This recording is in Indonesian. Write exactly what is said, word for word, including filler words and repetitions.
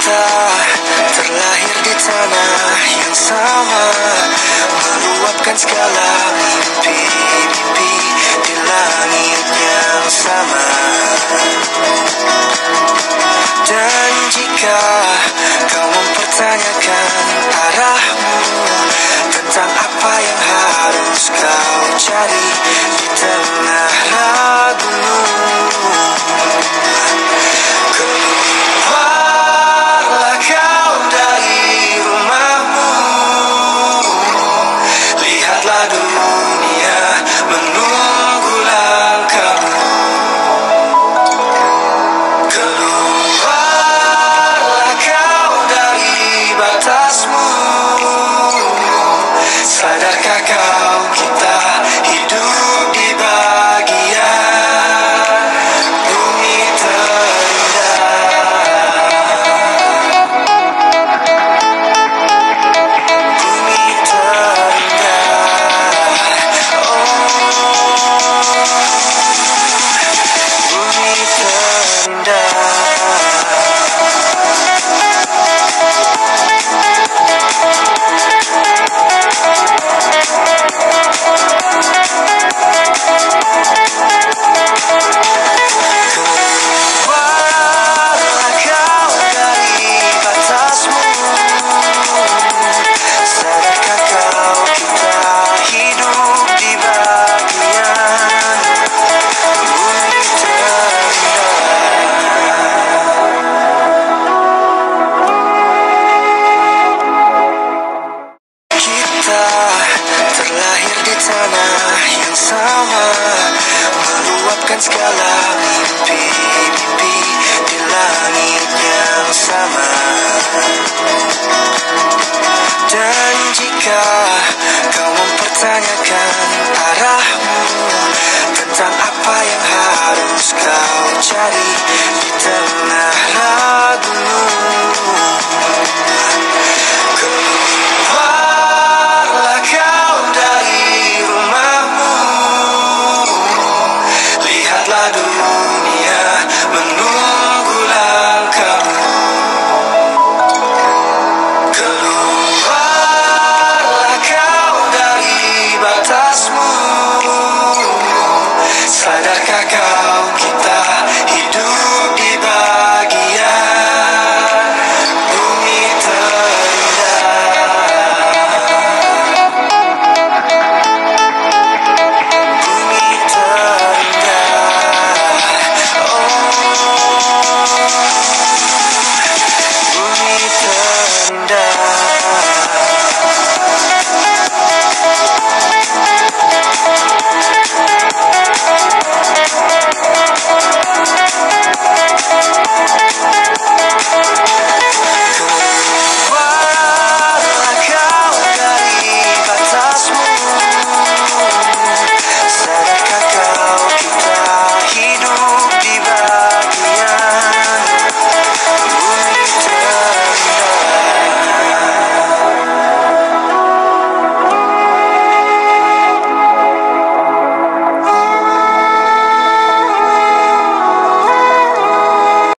Kita terlahir di tanah yang sama, meluapkan segala mimpi-mimpi di langit yang sama. Dan jika kau mempertanyakan arahmu tentang apa yang harus kau cari di tengah ragumu, keluarlah kau dari rumahmu, lihatlah dunia menunggu langkahmu. Keluarlah kau dari batasmu, sadarkah kau kita hidup di bagian bumi terindah. Bumi terindah. Oh, bumi terindah. Keluarlah kau dari batasmu, sadarkah kau kita hidup di bagian bumi terindah. Kita terlahir di tanah yang sama, meluapkan segala mimpi-mimpi di langit yang sama. Dan jika kau mempertanyakan arahmu tentang apa yang harus kau cari di tengah